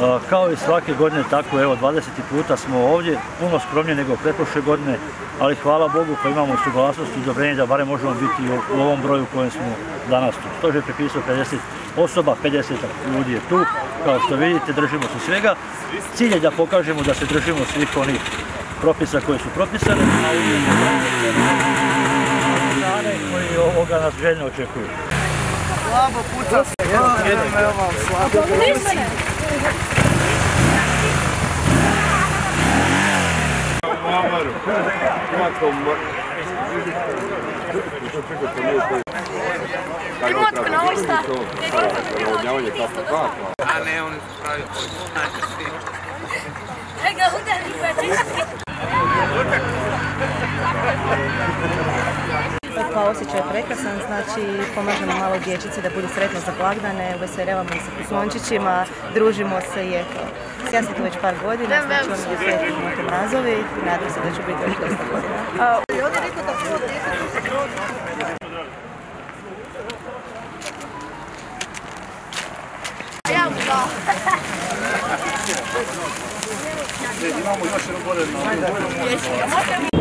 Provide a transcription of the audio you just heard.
Kao i svake godine, tako evo 20. puta smo ovdje, puno skromnije nego pretprošle godine, ali hvala Bogu pa imamo suglasnost i odobrenje da barem možemo biti u ovom broju u kojem smo danas tu. Stožer je prepisao 50 osoba, 50 ljudi je tu, kao što vidite držimo se svega. Cilj je da pokažemo da se držimo svih onih propisa koji su propisane, a uvijek strane koji ovoga nas željno očekuju. Slabo puca se, evo vam slabo. Primotko na ovoj šta? A ne, oni su pravi svi. Ega, udari koja čisti. Pa osjećaj je prekrasan, znači pomažemo malo dječici da budu sretno za blagdane, uveseljavamo se poslončićima, družimo se i eto. Ja sam tu već par godina, znači oni je sretni moto mrazovi i nadam se da ću biti još dosta godina. Ovdje je rekao da prvo djetetu se prođe. Ja mu dao. Imamo još jedan gore na